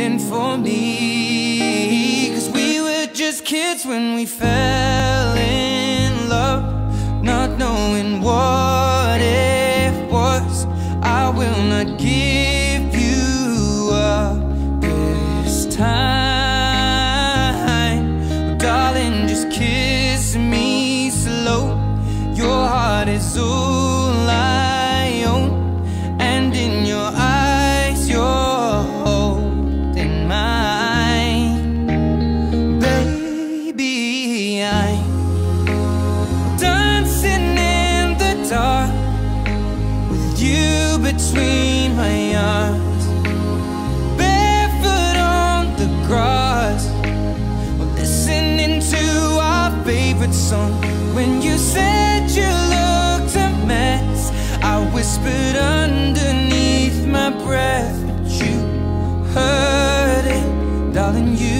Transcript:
waiting for me. 'Cause we were just kids when we fell in love, not knowing what it was. I will not give you up this time. Darling, just kiss me slow. Your heart is all I own, and in your eyes you're holding mine. Baby, I'm dancing in the dark with you between my arms, barefoot on the grass, listening to our favorite song. When you said you looked a mess, I whispered underneath my breath, but you heard it, darling. You